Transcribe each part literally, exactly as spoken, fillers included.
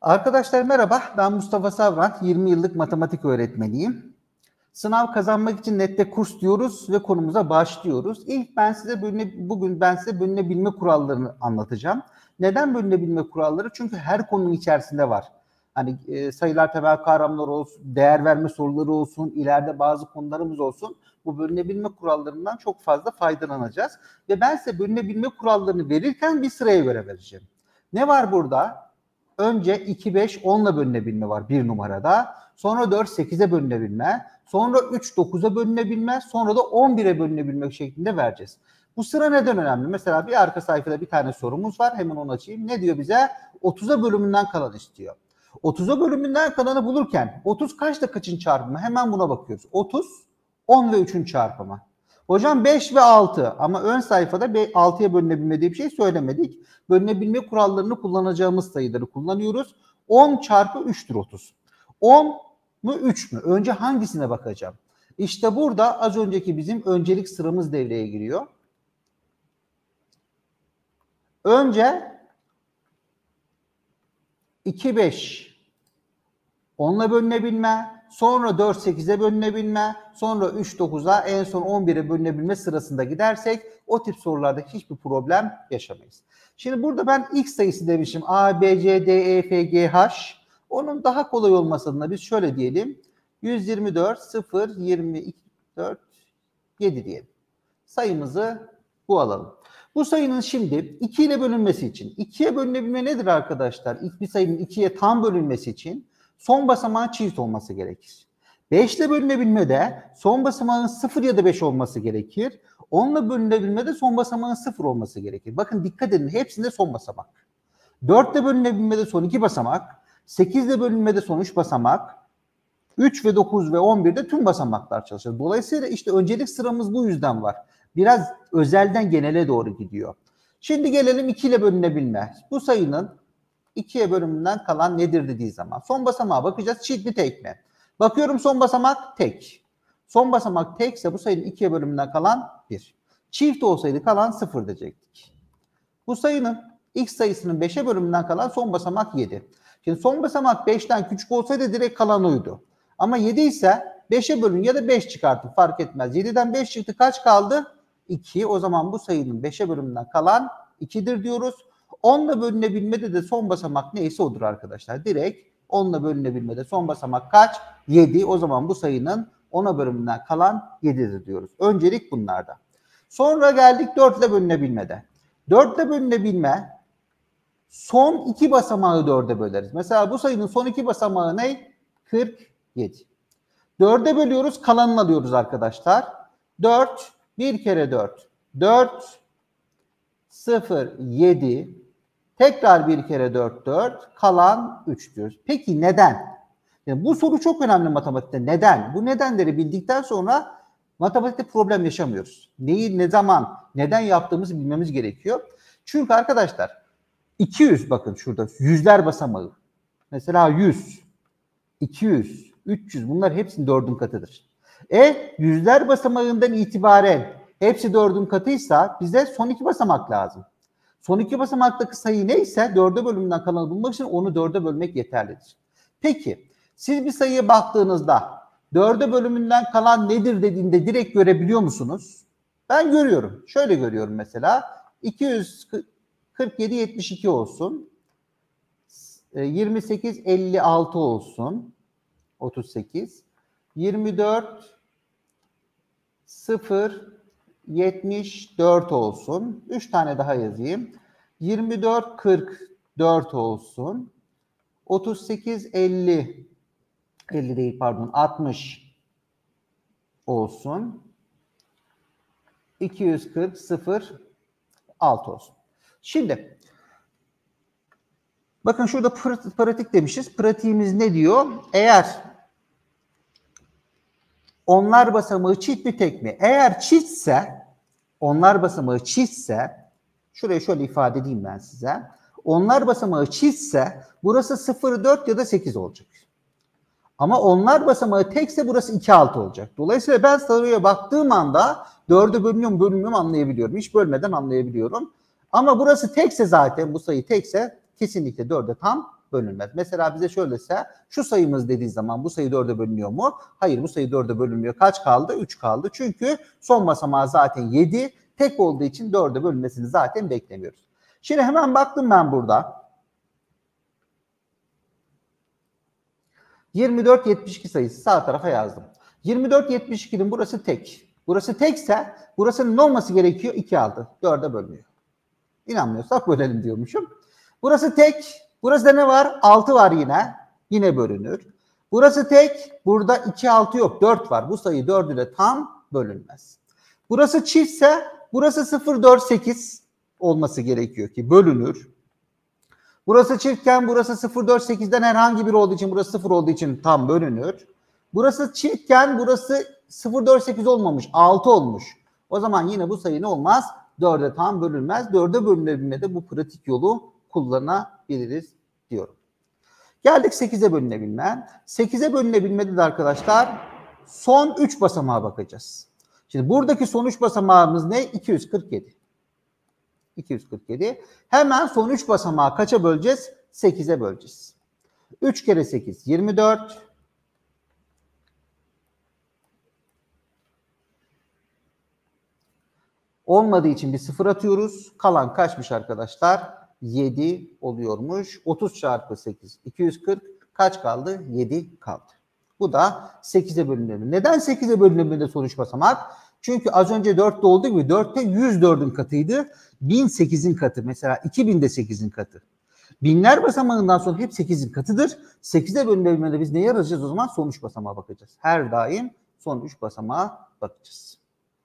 Arkadaşlar merhaba, ben Mustafa Savran, yirmi yıllık matematik öğretmeniyim. Sınav kazanmak için nette kurs diyoruz ve konumuza başlıyoruz. İlk ben size bölüne, bugün ben size bölünebilme kurallarını anlatacağım. Neden bölünebilme kuralları? Çünkü her konunun içerisinde var. Hani e, sayılar temel kavramları olsun, değer verme soruları olsun, ileride bazı konularımız olsun. Bu bölünebilme kurallarından çok fazla faydalanacağız. Ve ben size bölünebilme kurallarını verirken bir sıraya göre vereceğim. Ne var burada? Önce iki, beş, onla bölünebilme var bir numarada. Sonra dört, sekize bölünebilme. Sonra üç, dokuza bölünebilme. Sonra da on bire bölünebilme şeklinde vereceğiz. Bu sıra neden önemli? Mesela bir arka sayfada bir tane sorumuz var. Hemen onu açayım. Ne diyor bize? otuza bölümünden kalan istiyor. otuza bölümünden kalanı bulurken otuz kaçta kaçın çarpımı? Hemen buna bakıyoruz. otuz, on ve üçün çarpımı. Hocam beş ve altı ama ön sayfada altıya bölünebilme diye bir şey söylemedik. Bölünebilme kurallarını kullanacağımız sayıları kullanıyoruz. on çarpı üçtür otuz. on mu üç mü? Önce hangisine bakacağım? İşte burada az önceki bizim öncelik sıramız devreye giriyor. Önce iki, beş onla bölünebilme, sonra dört, sekize bölünebilme, sonra üç, dokuza, en son on bire bölünebilme sırasında gidersek o tip sorularda hiçbir problem yaşamayız. Şimdi burada ben x sayısı demişim. A, B, C, D, E, F, G, H. Onun daha kolay olması adına biz şöyle diyelim. yüz yirmi dört, sıfır, yirmi dört, yedi diyelim. Sayımızı bu alalım. Bu sayının şimdi iki ile bölünmesi için, ikiye bölünebilme nedir arkadaşlar? İlk bir sayının ikiye tam bölünmesi için son basamağın çift olması gerekir. beş ile bölünebilmede son basamağın sıfır ya da beş olması gerekir. on ile bölünebilmede son basamağın sıfır olması gerekir. Bakın dikkat edin, hepsinde son basamak. dört ile bölünebilmede son iki basamak, sekiz ile bölünmede son üç basamak, üç ve dokuz ve on birde tüm basamaklar çalışır. Dolayısıyla işte öncelik sıramız bu yüzden var. Biraz özelden genele doğru gidiyor. Şimdi gelelim iki ile bölünebilme. Bu sayının ikiye bölümünden kalan nedir dediği zaman. Son basamağa bakacağız. Çift mi tek mi? Bakıyorum son basamak tek. Son basamak tekse bu sayının ikiye bölümünden kalan bir. Çift olsaydı kalan sıfır diyecektik. Bu sayının x sayısının beşe bölümünden kalan son basamak yedi. Şimdi son basamak beşten küçük olsaydı direkt kalan oydu. Ama yedi ise beşe bölün ya da beş çıkartın fark etmez. yediden beş çıktı, kaç kaldı? iki. O zaman bu sayının beşe bölümünden kalan ikidir diyoruz. onla bölünebilmede de son basamak neyse odur arkadaşlar. Direkt onla bölünebilmede son basamak kaç? yedi. O zaman bu sayının ona bölümünden kalan yedidir diyoruz. Öncelik bunlarda. Sonra geldik dört ile bölünebilmede. dört ile bölünebilme son iki basamağı dörde böleriz. Mesela bu sayının son iki basamağı ne? kırk yedi. dörde bölüyoruz, kalanını alıyoruz arkadaşlar. dört, bir kere dört. dört, sıfır, yedi. Tekrar bir kere dört, dört. Kalan üç diyoruz. Peki neden? Yani bu soru çok önemli matematikte. Neden? Bu nedenleri bildikten sonra matematikte problem yaşamıyoruz. Neyi, ne zaman, neden yaptığımızı bilmemiz gerekiyor. Çünkü arkadaşlar iki yüz, bakın şurada yüzler basamağı. Mesela yüz, iki yüz, üç yüz, bunlar hepsinin dördün katıdır. E yüzler basamağından itibaren hepsi dördün katıysa bize son iki basamak lazım. Son iki basamaktaki sayı neyse dörde bölümünden kalanı bulmak için onu dörde bölmek yeterlidir. Peki siz bir sayıya baktığınızda dörde bölümünden kalan nedir dediğinde direkt görebiliyor musunuz? Ben görüyorum. Şöyle görüyorum mesela. iki yüz kırk yedi yetmiş iki olsun. yirmi sekiz elli altı olsun. otuz sekiz. yirmi dört sıfır yetmiş dört olsun. üç tane daha yazayım. yirmi dört kırk dört olsun. otuz sekiz elli elli değil pardon altmış olsun. iki yüz kırk sıfır altı olsun. Şimdi bakın şurada pratik demişiz. Pratiğimiz ne diyor? Eğer onlar basamağı çift mi tek mi? Eğer çiftse, onlar basamağı çiftse, şuraya şöyle ifade edeyim ben size. Onlar basamağı çiftse burası sıfır dört ya da sekiz olacak. Ama onlar basamağı tekse burası iki altı olacak. Dolayısıyla ben soruya baktığım anda dörde bölünüyor mu bölünmüyor mu anlayabiliyorum. Hiç bölmeden anlayabiliyorum. Ama burası tekse zaten, bu sayı tekse kesinlikle dörde tam bölünmez. Mesela bize şöyle ise şu sayımız dediği zaman bu sayı dörde bölünüyor mu? Hayır, bu sayı dörde bölünmüyor. Kaç kaldı? üç kaldı. Çünkü son basamağı zaten yedi. Tek olduğu için dörde bölünmesini zaten beklemiyoruz. Şimdi hemen baktım ben burada. yirmi dört yetmiş iki sayısı sağ tarafa yazdım. yirmi dört yetmiş iki'nin burası tek. Burası tekse burasının ne olması gerekiyor? iki aldı. dörde bölünüyor. İnanmıyorsak bölelim diyormuşum. Burası tek. Burası da ne var? altı var yine. Yine bölünür. Burası tek. Burada iki, altı yok. dört var. Bu sayı dört ile tam bölünmez. Burası çiftse burası sıfır, dört, sekiz olması gerekiyor ki bölünür. Burası çiftken burası sıfır, dört, sekiz'den herhangi biri olduğu için burası sıfır olduğu için tam bölünür. Burası çiftken burası sıfır, dört, sekiz olmamış. altı olmuş. O zaman yine bu sayı ne olmaz? dörde tam bölünmez. dörde bölünebilmede bu pratik yolu kullanabiliriz diyorum. Geldik sekize bölünebilme. sekize bölünebilmede de arkadaşlar son üç basamağa bakacağız. Şimdi buradaki son üç basamağımız ne? iki yüz kırk yedi. iki yüz kırk yedi. Hemen son üç basamağı kaça böleceğiz? sekize böleceğiz. üç kere sekiz, yirmi dört. Olmadığı için bir sıfır atıyoruz. Kalan kaçmış arkadaşlar? yedi oluyormuş. otuz çarpı sekiz, iki yüz kırk. Kaç kaldı? yedi kaldı. Bu da sekize bölünebilir. Neden sekize bölünebilir sonuç basamak? Çünkü az önce dörtte olduğu gibi dörtte yüz dördün katıydı. bin sekiz'in katı. Mesela iki bin de sekiz'in katı. Binler basamağından sonra hep sekiz'in katıdır. sekize bölünebilmede biz neye arayacağız o zaman? Sonuç basamağa bakacağız. Her daim son üç basamağa bakacağız.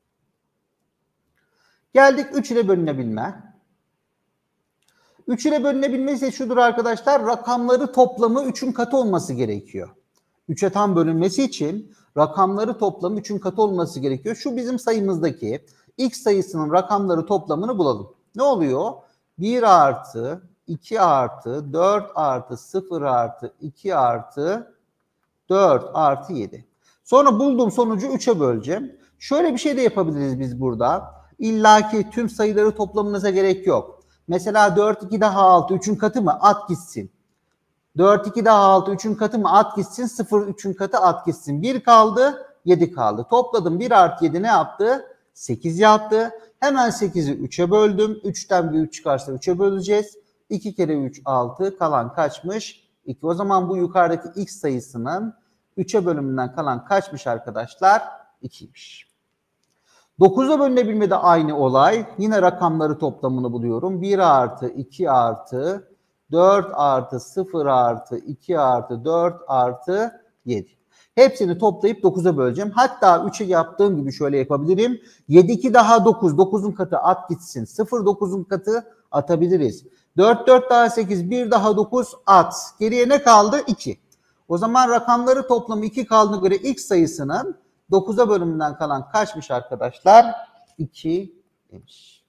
Geldik üç ile bölünebilme. üç ile bölünebilme ise şudur arkadaşlar. Rakamları toplamı üçün katı olması gerekiyor. üçe tam bölünmesi için rakamları toplamı üçün katı olması gerekiyor. Şu bizim sayımızdaki x sayısının rakamları toplamını bulalım. Ne oluyor? bir artı iki artı dört artı sıfır artı iki artı dört artı yedi. Sonra bulduğum sonucu üçe böleceğim. Şöyle bir şey de yapabiliriz biz burada. İlla ki tüm sayıları toplamınıza gerek yok. Mesela dört, iki daha altı, üçün katı mı? At gitsin. dört, iki daha altı, üçün katı mı? At gitsin. sıfır, üçün katı at gitsin. bir kaldı, yedi kaldı. Topladım. bir artı yedi ne yaptı? sekiz yaptı. Hemen sekiz'i üçe böldüm. üçten bir üç çıkarsa üçe böleceğiz. iki kere üç, altı. Kalan kaçmış? iki. O zaman bu yukarıdaki x sayısının üçe bölümünden kalan kaçmış arkadaşlar? iki'ymiş. dokuza bölünebilmede aynı olay. Yine rakamları toplamını buluyorum. bir artı iki artı dört artı sıfır artı iki artı dört artı yedi. Hepsini toplayıp dokuza böleceğim. Hatta üçe yaptığım gibi şöyle yapabilirim. yedi, iki daha dokuz. dokuz'un katı at gitsin. sıfır, dokuz'un katı atabiliriz. dört, dört daha sekiz. bir daha dokuz at. Geriye ne kaldı? iki. O zaman rakamları toplamı iki kaldığına göre x sayısının dokuza bölümünden kalan kaçmış arkadaşlar? iki demiş.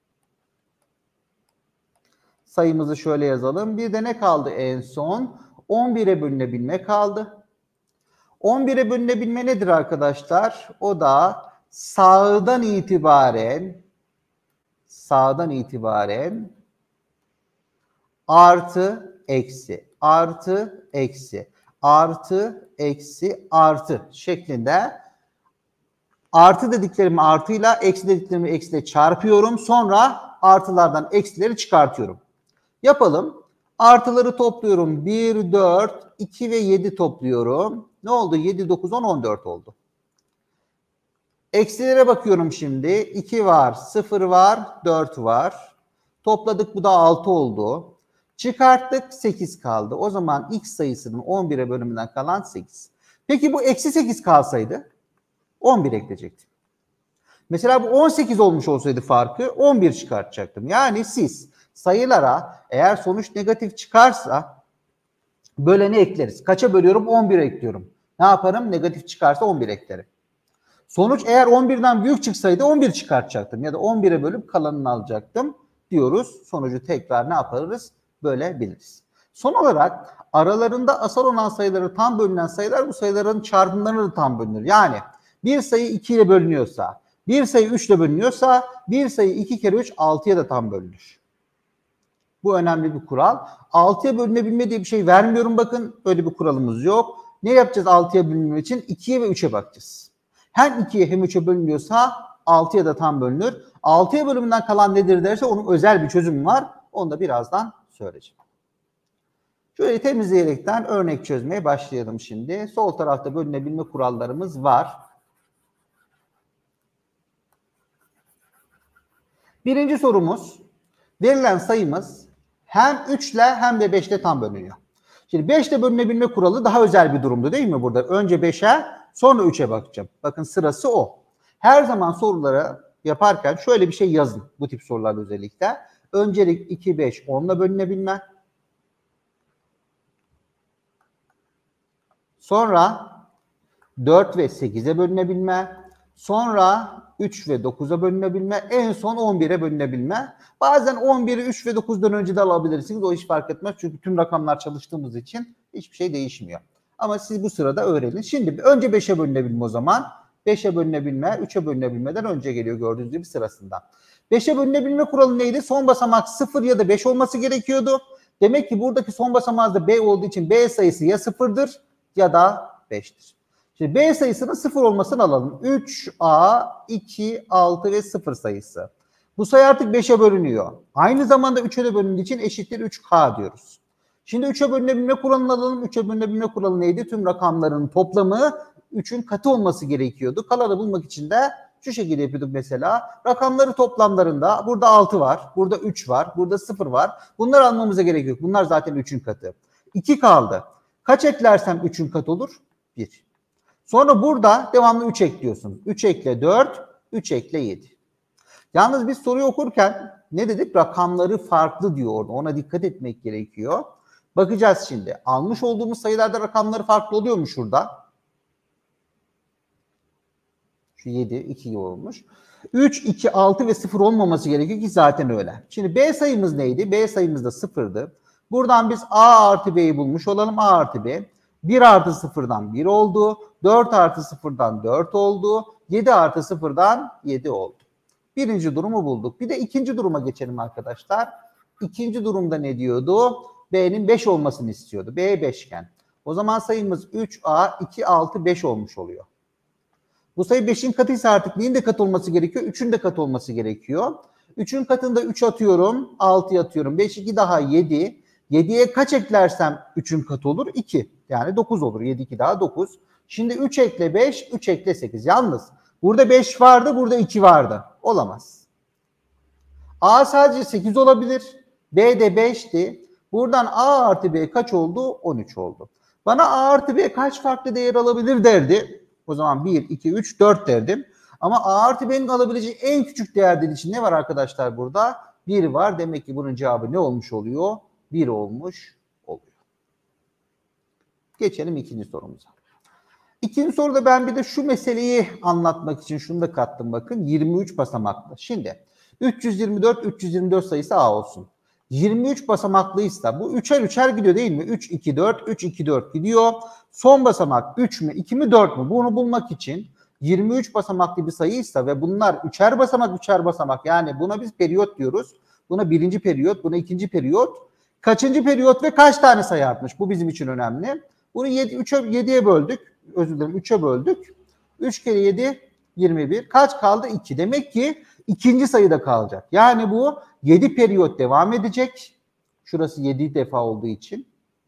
Sayımızı şöyle yazalım. Bir de ne kaldı en son? on bir'e bölünebilme kaldı. on bir'e bölünebilme nedir arkadaşlar? O da sağdan itibaren sağdan itibaren artı eksi artı eksi artı eksi artı şeklinde artı dediklerimi artıyla eksi dediklerimi eksiyle çarpıyorum. Sonra artılardan eksileri çıkartıyorum. Yapalım. Artıları topluyorum. bir, dört, iki ve yedi topluyorum. Ne oldu? yedi, dokuz, on, on dört oldu. Eksilere bakıyorum şimdi. iki var, sıfır var, dört var. Topladık, bu da altı oldu. Çıkarttık, sekiz kaldı. O zaman x sayısının on bir'e bölümünden kalan sekiz. Peki bu eksi sekiz kalsaydı on bir ekleyecektim. Mesela bu on sekiz olmuş olsaydı farkı on bir çıkartacaktım. Yani siz sayılara eğer sonuç negatif çıkarsa böleni ekleriz. Kaça bölüyorum? on bir'e ekliyorum. Ne yaparım? Negatif çıkarsa on bir eklerim. Sonuç eğer on bir'den büyük çıksaydı on bir çıkartacaktım. Ya da on bir'e bölüp kalanını alacaktım diyoruz. Sonucu tekrar ne yaparız? Bölebiliriz. Son olarak aralarında asal olan sayıları tam bölünen sayılar bu sayıların çarpımlarına da tam bölünür. Yani bir sayı iki ile bölünüyorsa, bir sayı üç ile bölünüyorsa, bir sayı iki kere üç altıya da tam bölünür. Bu önemli bir kural. altıya bölünebilme diye bir şey vermiyorum bakın. Öyle bir kuralımız yok. Ne yapacağız altıya bölünme için? ikiye ve üçe bakacağız. Hem ikiye hem üçe bölünüyorsa altıya da tam bölünür. altıya bölümünden kalan nedir derse onun özel bir çözümü var. Onu da birazdan söyleyeceğim. Şöyle temizleyerekten örnek çözmeye başlayalım şimdi. Sol tarafta bölünebilme kurallarımız var. Birinci sorumuz, verilen sayımız hem üç ile hem de beş ile tam bölünüyor. Şimdi beş ile bölünebilme kuralı daha özel bir durumdu değil mi burada? Önce beşe sonra üçe bakacağım. Bakın sırası o. Her zaman soruları yaparken şöyle bir şey yazın bu tip sorularda özellikle. Öncelik iki, beş, on ile bölünebilme. Sonra dört ve sekize bölünebilme. Sonra üç ve dokuza bölünebilme. En son on bire bölünebilme. Bazen on biri üç ve dokuzdan önce de alabilirsiniz. O hiç fark etmez. Çünkü tüm rakamlar çalıştığımız için hiçbir şey değişmiyor. Ama siz bu sırada öğrenin. Şimdi önce beşe bölünebilme o zaman. beşe bölünebilme, üçe bölünebilmeden önce geliyor gördüğünüz gibi sırasında. beşe bölünebilme kuralı neydi? Son basamak sıfır ya da beş olması gerekiyordu. Demek ki buradaki son basamağı da B olduğu için B sayısı ya sıfırdır ya da beştir. Şimdi B sayısının sıfır olmasını alalım. üç A, iki, altı ve sıfır sayısı. Bu sayı artık beşe bölünüyor. Aynı zamanda üçe de bölündüğü için eşittir üç K diyoruz. Şimdi üçe bölünebilme kuralını alalım. üçe bölünebilme kuralı neydi? Tüm rakamların toplamı üçün katı olması gerekiyordu. Kalanı bulmak için de şu şekilde yapıyorduk mesela. Rakamları toplamlarında burada altı var, burada üç var, burada sıfır var. Bunları almamıza gerek yok. Bunlar zaten üçün katı. iki kaldı. Kaç eklersem üçün katı olur? bir. Sonra burada devamlı üç ekliyorsunuz. üç ekle dört, üç ekle yedi. Yalnız biz soruyu okurken ne dedik? Rakamları farklı diyor orada. Ona dikkat etmek gerekiyor. Bakacağız şimdi. Almış olduğumuz sayılarda rakamları farklı oluyor mu şurada? Şu yedi, iki olmuş. üç, iki, altı ve sıfır olmaması gerekiyor ki zaten öyle. Şimdi B sayımız neydi? B sayımız da sıfırdı. Buradan biz A artı B'yi bulmuş olalım. A artı B. bir artı sıfırdan bir oldu. dört artı sıfırdan dört oldu. yedi artı sıfırdan yedi oldu. Birinci durumu bulduk. Bir de ikinci duruma geçelim arkadaşlar. İkinci durumda ne diyordu? B'nin beş olmasını istiyordu. B beşgen. O zaman sayımız üç A, iki, altı, beş olmuş oluyor. Bu sayı beşin katıysa artık neyin de kat olması gerekiyor? üçün de kat olması gerekiyor. üçün katında üç atıyorum, altı atıyorum. beş, iki daha yedi. yediye kaç eklersem üçün katı olur? iki. Yani dokuz olur. yedi, iki daha dokuz. Şimdi üç ekle beş, üç ekle sekiz. Yalnız burada beş vardı, burada iki vardı. Olamaz. A sadece sekiz olabilir. B de beşti. Buradan A artı B kaç oldu? on üç oldu. Bana A artı B kaç farklı değer alabilir derdi. O zaman bir, iki, üç, dört derdim. Ama A artı B'nin alabileceği en küçük değerler için ne var arkadaşlar burada? bir var. Demek ki bunun cevabı ne olmuş oluyor? bir olmuş oluyor. Geçelim ikinci sorumuza. İkinci soruda ben bir de şu meseleyi anlatmak için şunu da kattım bakın. yirmi üç basamaklı. Şimdi üç yüz yirmi dört, üç yüz yirmi dört sayısı A olsun. yirmi üç basamaklıysa bu üçer üçer gidiyor değil mi? üç, iki, dört, üç, iki, dört gidiyor. Son basamak üç mü, iki mi, dört mü? Bunu bulmak için yirmi üç basamaklı bir sayıysa ve bunlar üçer basamak, üçer basamak. Yani buna biz periyot diyoruz. Buna birinci periyot, buna ikinci periyot. Kaçıncı periyot ve kaç tane sayı artmış? Bu bizim için önemli. Bunu yediye böldük. Özür dilerim üçe böldük. üç kere yedi, yirmi bir. Kaç kaldı? iki. Demek ki ikinci sayıda kalacak. Yani bu yedi periyot devam edecek. Şurası yedi defa olduğu için.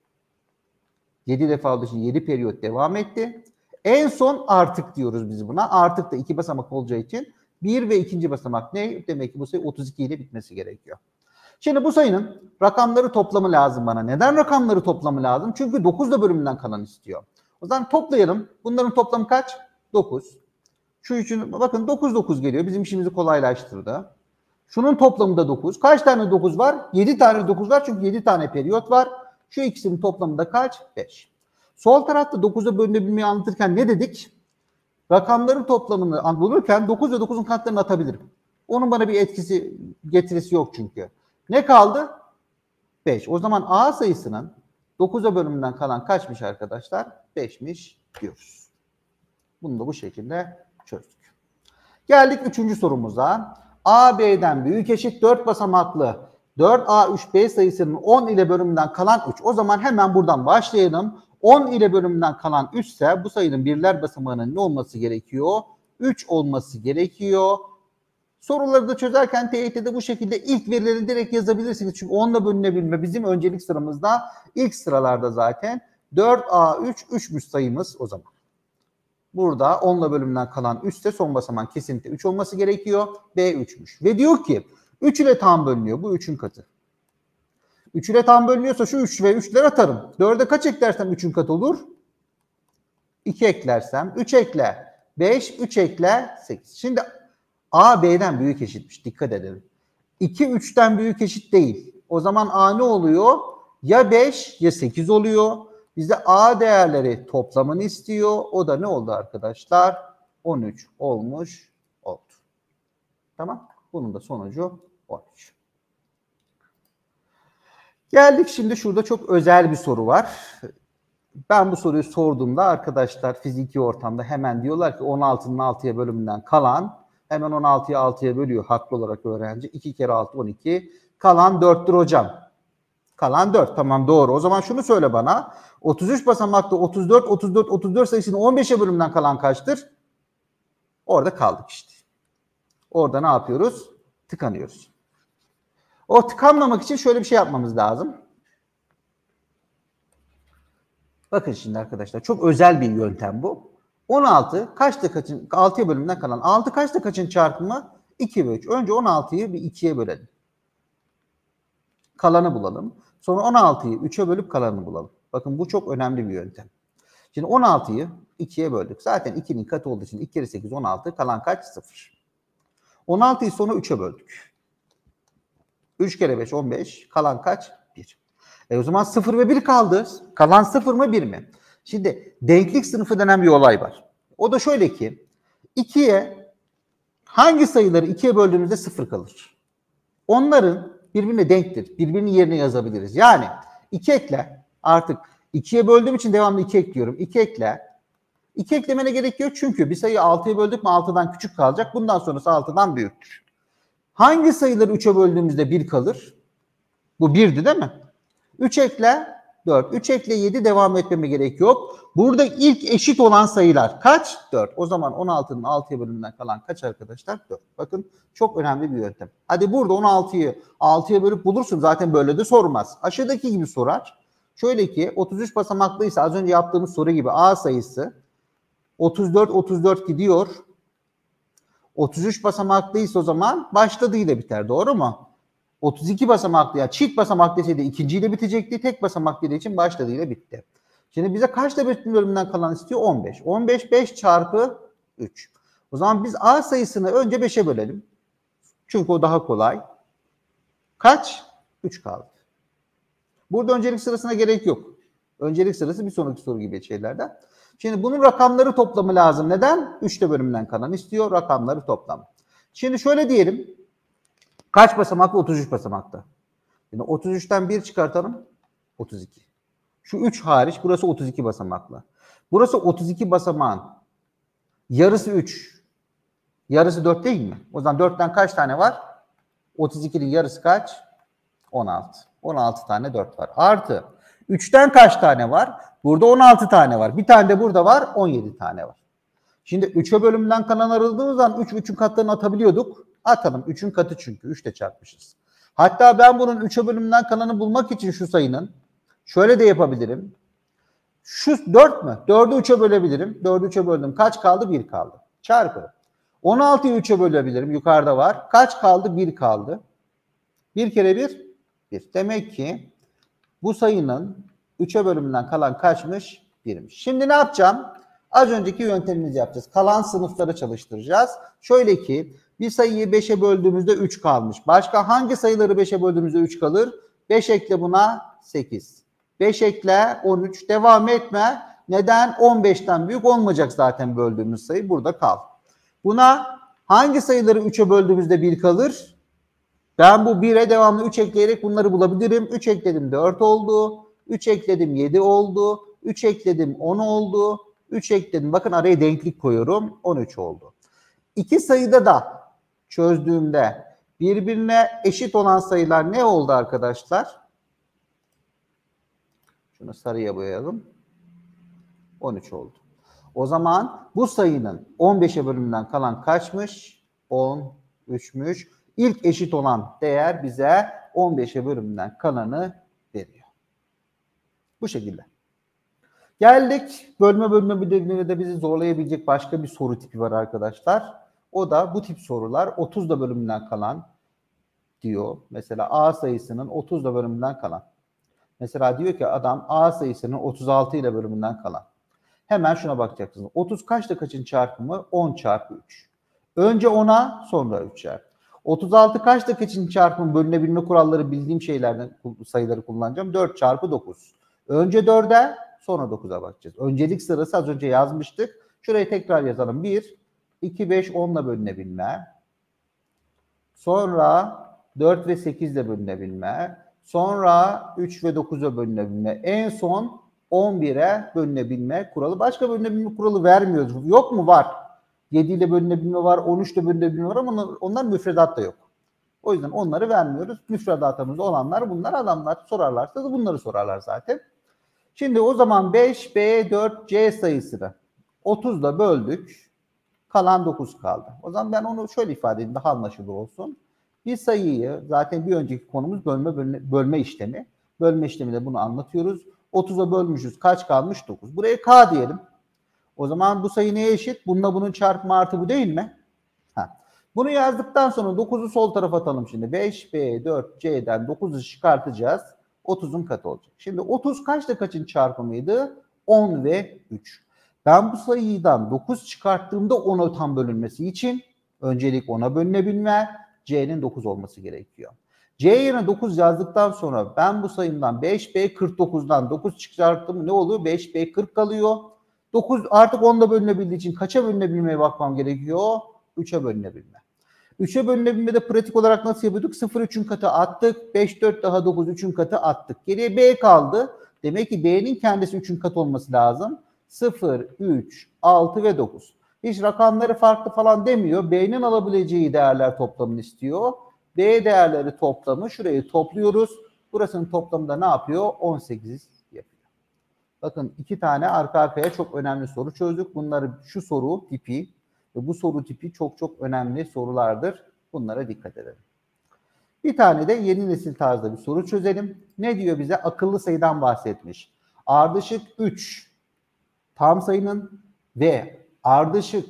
yedi defa olduğu için yedi periyot devam etti. En son artık diyoruz biz buna. Artık da iki basamak olacağı için bir ve ikinci basamak ne? Demek ki bu sayı otuz iki ile bitmesi gerekiyor. Şimdi bu sayının rakamları toplamı lazım bana. Neden rakamları toplamı lazım? Çünkü dokuz da bölümünden kalan istiyor. O zaman toplayalım. Bunların toplamı kaç? dokuz. Şu için bakın dokuz dokuz geliyor. Bizim işimizi kolaylaştırdı. Şunun toplamı da dokuz. Kaç tane dokuz var? yedi tane dokuz var çünkü yedi tane periyot var. Şu ikisinin toplamı da kaç? beş. Sol tarafta dokuza bölünebilmeyi anlatırken ne dedik? Rakamların toplamını bulurken dokuz ve dokuzun katlarını atabilirim. Onun bana bir etkisi, getirisi yok çünkü. Ne kaldı? beş. O zaman A sayısının dokuza bölümünden kalan kaçmış arkadaşlar? beşmiş diyoruz. Bunu da bu şekilde çözdük. Geldik üçüncü sorumuza. A, B'den büyük eşit dört basamaklı dört A üç B sayısının on ile bölümünden kalan üç. O zaman hemen buradan başlayalım. on ile bölümünden kalan üç ise bu sayının birler basamağının ne olması gerekiyor? üç olması gerekiyor. Soruları da çözerken T Y T'de bu şekilde ilk verileri direkt yazabilirsiniz. Çünkü on ile bölünebilme bizim öncelik sıramızda ilk sıralarda zaten. dört A üç, üçmüş sayımız o zaman. Burada on ile bölümünden kalan üç ise son basamağın kesinlikle üç olması gerekiyor. B üçmüş. Ve diyor ki üç ile tam bölünüyor. Bu üçün katı. üç ile tam bölünüyorsa şu üç ve üçler atarım. dörde kaç eklersem üçün katı olur? iki eklersem. üç ekle. beş, üç ekle. sekiz. Şimdi A B'den büyük eşitmiş. Dikkat edelim. iki üçten büyük eşit değil. O zaman A ne oluyor? Ya beş ya sekiz oluyor. Bize A değerleri toplamını istiyor. O da ne oldu arkadaşlar? on üç olmuş oldu. Tamam. Bunun da sonucu on üç. Geldik şimdi şurada çok özel bir soru var. Ben bu soruyu sorduğumda arkadaşlar fiziki ortamda hemen diyorlar ki on altının altıya bölümünden kalan, hemen on altıyı altıya bölüyor haklı olarak öğrenci. iki kere altı on iki. Kalan dörttür hocam. Kalan dört. Tamam doğru. O zaman şunu söyle bana. otuz üç basamakta otuz dört, otuz dört, otuz dört sayısının on beşe bölümünden kalan kaçtır? Orada kaldık işte. Orada ne yapıyoruz? Tıkanıyoruz. O tıkanmamak için şöyle bir şey yapmamız lazım. Bakın şimdi arkadaşlar çok özel bir yöntem bu. on altı kaçta kaçın? altıya bölümünden kalan. altı kaçta kaçın çarpımı? iki ve üç. Önce on altıyı bir ikiye bölelim. Kalanı bulalım. Sonra on altıyı üçe bölüp kalanı bulalım. Bakın bu çok önemli bir yöntem. Şimdi on altıyı ikiye böldük. Zaten ikinin katı olduğu için iki kere sekiz on altı. Kalan kaç? sıfır. on altıyı sonra üçe böldük. üç kere beş on beş. Kalan kaç? bir. E o zaman sıfır ve bir kaldı. Kalan sıfır mı bir mi? Şimdi denklik sınıfı denen bir olay var. O da şöyle ki ikiye hangi sayıları ikiye böldüğümüzde sıfır kalır? Onların birbirine denktir. Birbirinin yerine yazabiliriz. Yani iki ekle artık ikiye böldüğüm için devamlı iki ekliyorum. iki ekle. iki eklemene gerek yok çünkü bir sayıyı altıya böldük mü altıdan küçük kalacak. Bundan sonrası altıdan büyüktür. Hangi sayıları üçe böldüğümüzde bir kalır? Bu birdi değil mi? üç ekle dört. üç ekle yedi devam etmeme gerek yok. Burada ilk eşit olan sayılar kaç? dört. O zaman on altının altıya bölümünden kalan kaç arkadaşlar? dört. Bakın çok önemli bir yöntem. Hadi burada on altıyı altıya bölüp bulursun. Zaten böyle de sormaz. Aşağıdaki gibi sorar. Şöyle ki otuz üç basamaklıysa az önce yaptığımız soru gibi A sayısı otuz dört otuz dört gidiyor. otuz üç basamaklıysa o zaman başladığıyla biter. Doğru mu? otuz iki basamaklı ya çift basamak deseydi ikinciyle bitecekti. Tek basamak dediği için başladığıyla bitti. Şimdi bize kaçta bölümünden kalan istiyor? on beş. on beş beş çarpı üç. O zaman biz A sayısını önce beşe bölelim. Çünkü o daha kolay. Kaç? üç kaldı. Burada öncelik sırasına gerek yok. Öncelik sırası bir sonraki soru gibi şeylerden. Şimdi bunun rakamları toplamı lazım. Neden? üçte bölümünden kalan istiyor. Rakamları toplam. Şimdi şöyle diyelim. Kaç basamaklı? otuz üç basamakta. Şimdi otuz üçten bir çıkartalım. otuz iki. Şu üç hariç burası otuz iki basamaklı. Burası otuz iki basamağın yarısı üç. Yarısı dört değil mi? O zaman dörtten kaç tane var? otuz ikinin yarısı kaç? on altı. on altı tane dört var. Artı üçten kaç tane var? Burada on altı tane var. Bir tane de burada var. on yedi tane var. Şimdi üçe bölümden kalan arıldığımız zaman üç üçün katlarını atabiliyorduk. Atalım. üçün katı çünkü. üçle çarpmışız. Hatta ben bunun üçe bölümünden kalanı bulmak için şu sayının şöyle de yapabilirim. Şu dört mü? dördü üçe bölebilirim. dördü üçe böldüm. Kaç kaldı? bir kaldı. Çarpı. on altıyı üçe bölebilirim. Yukarıda var. Kaç kaldı? bir kaldı. bir kere bir? bir. Demek ki bu sayının üçe bölümünden kalan kaçmış? birmiş. Şimdi ne yapacağım? Az önceki yöntemimizi yapacağız. Kalan sınıfları çalıştıracağız. Şöyle ki bir sayıyı beşe böldüğümüzde üç kalmış. Başka hangi sayıları beşe böldüğümüzde üç kalır? beş ekle buna sekiz. beş ekle on üç. Devam etme. Neden? on beşten büyük olmayacak zaten böldüğümüz sayı. Burada kal. Buna hangi sayıları üçe böldüğümüzde bir kalır? Ben bu bire devamlı üç ekleyerek bunları bulabilirim. üç ekledim dört oldu. üç ekledim yedi oldu. üç ekledim on oldu. üç ekledim. Bakın araya denklik koyuyorum. on üç oldu. İki sayıda da çözdüğümde Birbirine eşit olan sayılar ne oldu arkadaşlar? Şunu sarıya boyayalım. on üç oldu. O zaman bu sayının on beşe bölümünden kalan kaçmış? on üçmüş. İlk eşit olan değer bize on beşe bölümünden kalanı veriyor. Bu şekilde. Geldik bölme bölme bölümüne de bizi zorlayabilecek başka bir soru tipi var arkadaşlar. O da bu tip sorular otuzda bölümünden kalan diyor. Mesela A sayısının otuzda bölümünden kalan. Mesela diyor ki adam A sayısının otuz altı ile bölümünden kalan. Hemen şuna bakacaksınız. otuz kaçta kaçın çarpımı? on çarpı üç. Önce ona sonra üç çarpı. otuz altı kaçta kaçın çarpımı? Bölünebilme kuralları bildiğim şeylerden sayıları kullanacağım. dört çarpı dokuz. Önce dörde sonra dokuza bakacağız. Öncelik sırası az önce yazmıştık. Şurayı tekrar yazalım. bir, iki, beş, on ile bölünebilme. Sonra dört ve sekiz ile bölünebilme. Sonra üç ve dokuza bölünebilme. En son on bire bölünebilme kuralı. Başka bölünebilme kuralı vermiyoruz. Yok mu? Var. yedi ile bölünebilme var, on üç ile bölünebilme var ama onlar müfredatta yok. O yüzden onları vermiyoruz. Müfredatımızda olanlar bunlar. Adamlar sorarlarsa da bunları sorarlar zaten. Şimdi o zaman beş, B, dört, C sayısını otuzla böldük. Kalan dokuz kaldı. O zaman ben onu şöyle ifade edeyim daha anlaşılır olsun. Bir sayıyı zaten bir önceki konumuz bölme bölme, bölme işlemi. Bölme işleminde bunu anlatıyoruz. otuza bölmüşüz. Kaç kalmış? dokuz. Buraya K diyelim. O zaman bu sayı neye eşit? Bununla bunun çarpımı artı bu değil mi? Ha. Bunu yazdıktan sonra dokuzu sol tarafa atalım şimdi. beş, B, dört, C'den dokuzu çıkartacağız. otuzun katı olacak. Şimdi otuz kaçta kaçın çarpımıydı? on ve üç. Ben bu sayıdan dokuz çıkarttığımda ona tam bölünmesi için öncelik ona bölünebilme, C'nin dokuz olması gerekiyor. C yerine dokuz yazdıktan sonra ben bu sayımdan beş B kırk dokuzdan dokuz çıkarttım. Ne oluyor? beş B kırk kalıyor. dokuz artık onda bölünebildiği için kaça bölünebilmeye bakmam gerekiyor? üçe bölünebilme. üçe bölünebilmede pratik olarak nasıl yapıyorduk? sıfır üçün katı attık. beş, dört daha dokuz üçün katı attık. Geriye B kaldı. Demek ki B'nin kendisi üçün katı olması lazım. sıfır, üç, altı ve dokuz. Hiç rakamları farklı falan demiyor. B'nin alabileceği değerler toplamını istiyor. B değerleri toplamı şurayı topluyoruz. Burasının toplamı da ne yapıyor? on sekiz yapıyor. Bakın iki tane arka arkaya çok önemli soru çözdük. Bunları şu soru tipi ve bu soru tipi çok çok önemli sorulardır. Bunlara dikkat edelim. Bir tane de yeni nesil tarzda bir soru çözelim. Ne diyor bize? Akıllı sayıdan bahsetmiş. Ardışık üç tam sayının ve ardışık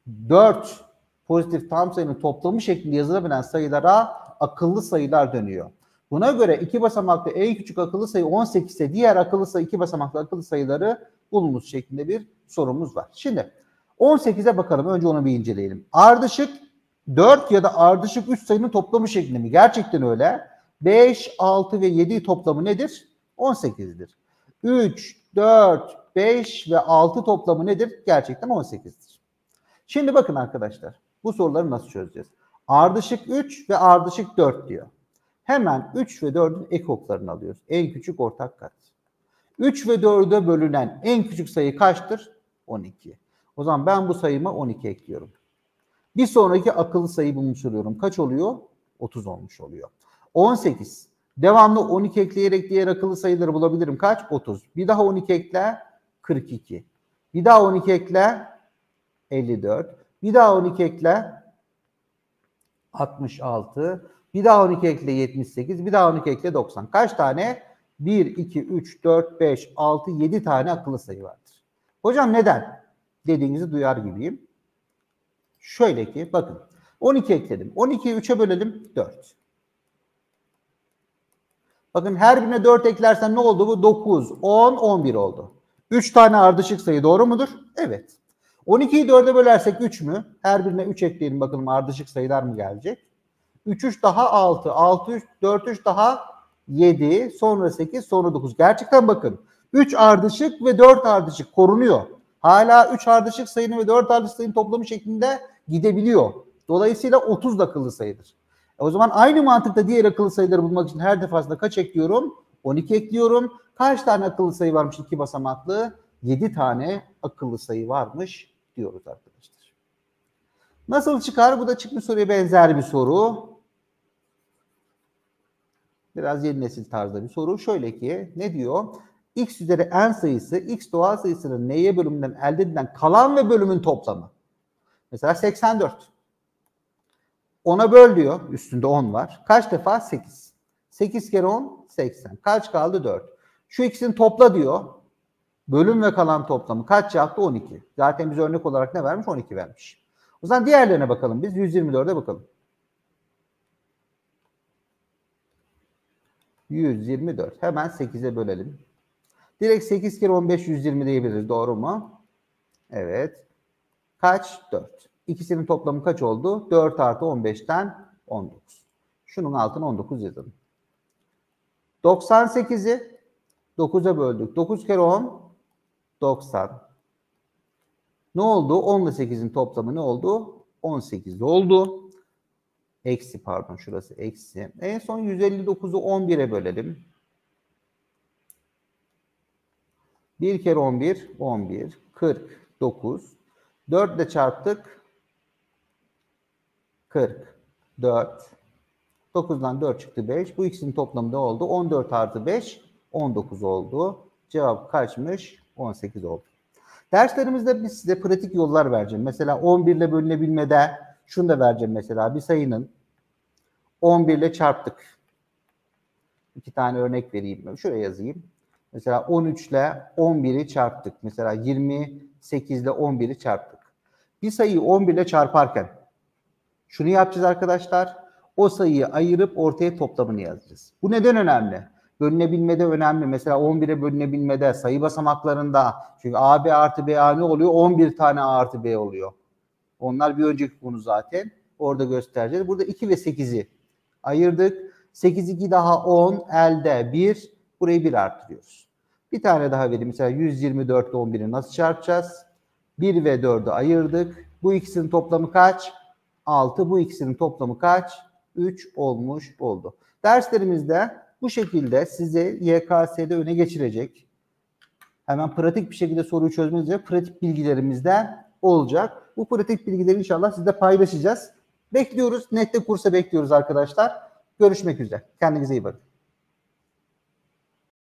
dört pozitif tam sayının toplamı şeklinde yazılabilen sayılara akıllı sayılar dönüyor. Buna göre iki basamaklı en küçük akıllı sayı on sekiz ise diğer akıllı sayı iki basamaklı akıllı sayıları bulunuz şeklinde bir sorumuz var. Şimdi on sekize bakalım. Önce onu bir inceleyelim. Ardışık dört ya da ardışık üç sayının toplamı şeklinde mi? Gerçekten öyle. beş, altı ve yedi toplamı nedir? on sekizdir. üç, dört, beş ve altı toplamı nedir? Gerçekten on sekizdir. Şimdi bakın arkadaşlar. Bu soruları nasıl çözeceğiz? Ardışık üç ve ardışık dört diyor. Hemen üç ve dördün ekoklarını alıyoruz. En küçük ortak kat. üç ve dörde bölünen en küçük sayı kaçtır? on iki. O zaman ben bu sayıma on iki ekliyorum. Bir sonraki akıllı sayı bulmuş oluyorum. Kaç oluyor? otuz olmuş oluyor. on sekiz. Devamlı on iki ekleyerek diğer akıllı sayıları bulabilirim. Kaç? otuz. Bir daha on iki ekle. kırk iki. Bir daha on iki ekle. elli dört. Bir daha on iki ekle. altmış altı. Bir daha on iki ekle yetmiş sekiz. Bir daha on iki ekle doksan. Kaç tane? bir, iki, üç, dört, beş, altı, yedi tane akıllı sayı vardır. Hocam neden? Dediğinizi duyar gibiyim. Şöyle ki bakın on iki ekledim. on ikiyi üçe bölelim dört. Bakın her birine dört eklersen ne oldu bu? dokuz, on, on bir oldu. üç tane ardışık sayı doğru mudur? Evet. on ikiyi dörde bölersek üç mü? Her birine üç ekleyelim bakalım ardışık sayılar mı gelecek? üç, üç daha altı, altı, üç, dört, üç daha yedi, sonra sekiz, sonra dokuz. Gerçekten bakın üç ardışık ve dört ardışık korunuyor. Hala üç ardışık sayının ve dört ardışık sayının toplamı şeklinde gidebiliyor. Dolayısıyla otuz da akıllı sayıdır. E o zaman aynı mantıkta diğer akıllı sayıları bulmak için her defasında kaç ekliyorum? on iki ekliyorum. Kaç tane akıllı sayı varmış iki basamaklı? yedi tane akıllı sayı varmış diyoruz arkadaşlar. Nasıl çıkar? Bu da çıkmış soruya benzer bir soru. Biraz yeni nesil tarzda bir soru. Şöyle ki ne diyor? X üzeri n sayısı x doğal sayısının n'ye bölümünden elde edilen kalan ve bölümün toplamı. Mesela seksen dört. ona böl diyor. Üstünde on var. Kaç defa? sekiz. sekiz kere on, seksen. Kaç kaldı? dört. Şu ikisini topla diyor. Bölüm ve kalan toplamı kaç yaptı? on iki. Zaten biz örnek olarak ne vermiş? on iki vermiş. O zaman diğerlerine bakalım biz. yüz yirmi dörde bakalım. yüz yirmi dört. Hemen sekize bölelim. Direkt sekiz kere on beş yüz yirmi diyebiliriz. Doğru mu? Evet. Kaç? dört. İkisinin toplamı kaç oldu? dört artı on beşten on dokuz. Şunun altına on dokuz yazalım. doksan sekizi dokuza böldük. dokuz kere on, doksan. Ne oldu? on ile sekizin toplamı ne oldu? on sekiz oldu. Eksi pardon şurası eksi. En son yüz elli dokuzu on bire bölelim. bir kere on bir, on bir. kırk dokuz. dört ile çarptık. kırk dört. dokuzdan dört çıktı beş. Bu ikisinin toplamı ne oldu? on dört artı beş, on dokuz oldu. Cevap kaçmış? on sekiz oldu. Derslerimizde biz size pratik yollar vereceğim. Mesela on bir ile bölünebilmede şunu da vereceğim mesela. Bir sayının on bir ile çarptık. İki tane örnek vereyim. Şuraya yazayım. Mesela on üç ile on biri çarptık. Mesela yirmi sekiz ile on biri çarptık. Bir sayıyı on bir ile çarparken şunu yapacağız arkadaşlar. O sayıyı ayırıp ortaya toplamını yazacağız. Bu neden önemli? Bölünebilmede önemli. Mesela on bire bölünebilmede sayı basamaklarında çünkü A B artı B A ne oluyor? on bir tane A artı B oluyor. Onlar bir önceki konu zaten. Orada göstereceğiz. Burada iki ve sekizi ayırdık. sekiz, iki daha on, elde bir. Burayı bir arttırıyoruz. Bir tane daha vereyim. Mesela yüz yirmi dört ile on biri nasıl çarpacağız? bir ve dördü ayırdık. Bu ikisinin toplamı kaç? altı. Bu ikisinin toplamı kaç? üç olmuş oldu. Derslerimizde bu şekilde sizi Y K S'de öne geçirecek. Hemen pratik bir şekilde soruyu çözmeniz için pratik bilgilerimizden olacak. Bu pratik bilgileri inşallah sizle paylaşacağız. Bekliyoruz. Nette kursa bekliyoruz arkadaşlar. Görüşmek üzere. Kendinize iyi bakın.